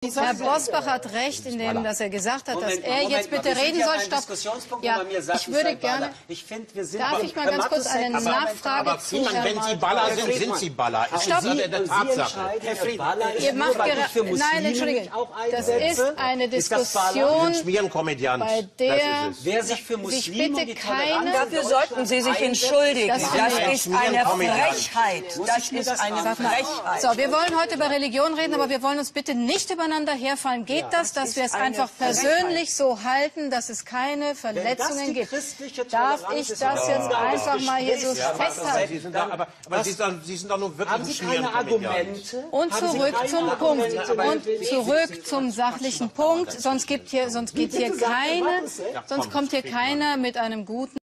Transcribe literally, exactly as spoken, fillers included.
Herr Bosbach hat recht, in dem, dass er gesagt hat, dass er jetzt bitte reden soll. Stopp. Ja, ich würde gerne. Ich find, wir sind darf ich mal ganz kurz eine Nachfrage aber zu Herrn Wenn Sie Baller sind, sind Sie Baller. Stopp. Das ist eine Tatsache. Herr Frieden, Ihr macht gerade. Nein, Entschuldigung. Das ist eine Diskussion, bei der wer sich für sich Muslime bitte keine. Dafür sollten Sie sich entschuldigen. Das Das finde ist eine Frechheit. Das ist eine Frechheit. So, wir wollen heute über Religion reden, aber wir wollen uns bitte nicht übereinander herfallen. Geht das, dass wir es einfach persönlich so halten, dass es keine Verletzungen gibt? Darf ich das jetzt einfach mal hier so festhalten? Sie sind da, aber, aber Sie, sind, Sie sind doch nur wirklich Haben Sie keine Argumente? Und zurück zum Punkt. Und zurück zum sachlichen Punkt. Sonst gibt hier, sonst geht hier keine, sonst kommt hier keiner mit einem guten